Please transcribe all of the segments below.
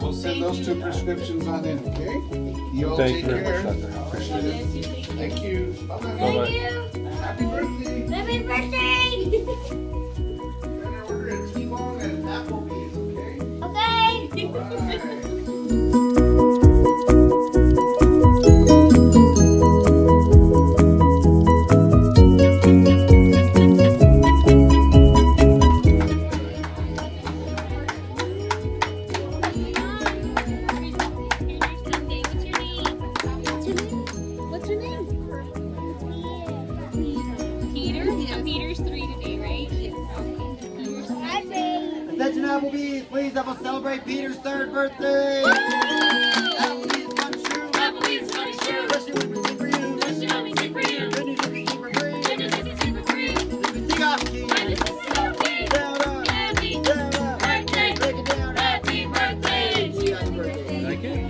we'll send those 2 prescriptions on in, okay? You all Thank take you very care. much, Doctor. Appreciate it. Thank you. Bye-bye. Bye-bye. Happy birthday. Happy birthday! Better order a T-bone and Applebee's, okay? Okay. What's your name? Peter? And Peter's 3 today, right? Yes. Attention Applebee's, please, I will celebrate Peter's 3rd birthday! Applebee's fun shoe! Applebee's fun shoe! Especially when we sing for you! Especially when we sing for you! Good news is we keep for free! Good news is we sing for free! This is Seagoski! And this is Sophie! Down up! Happy Down up! birthday! Break it down! Happy birthday! Seagoski birthday! Thank you.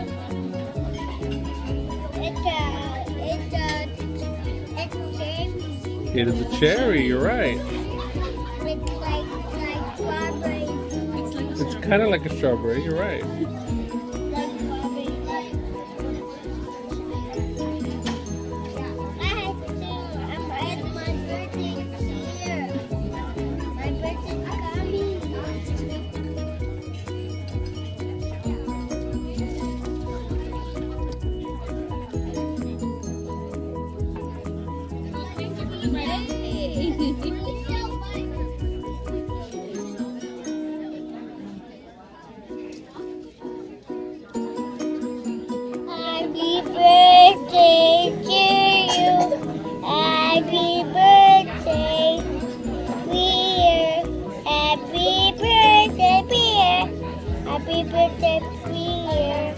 It's cherry. It is a cherry, you're right. It's like strawberry. It's kind of like a strawberry, you're right. Like strawberry. It's my birthday here. My birthday's coming. Happy birthday to you. Happy birthday, Peter. Happy birthday, Peter. Happy birthday, Peter.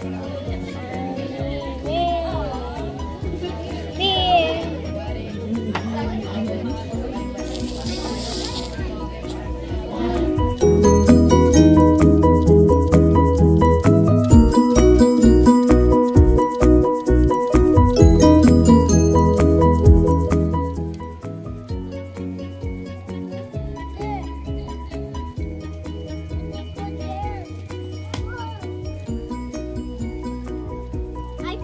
I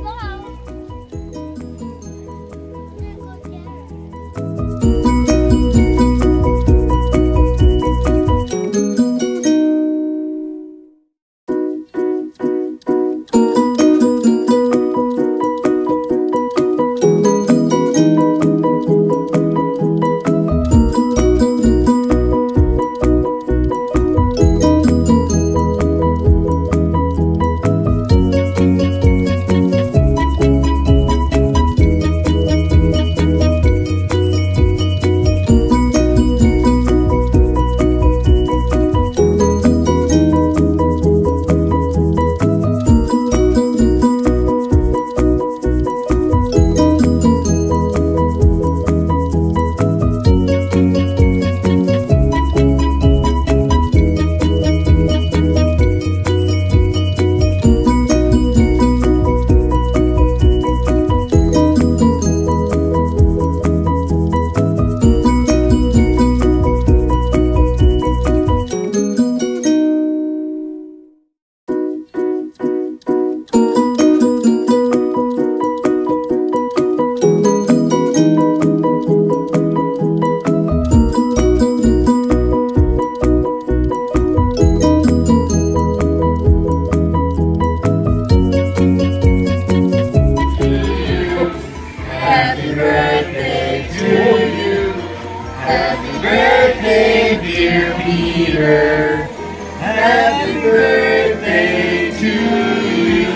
Peter. Happy birthday to you.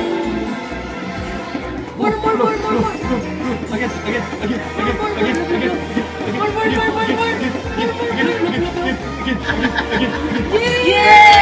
More. Again. Yeah!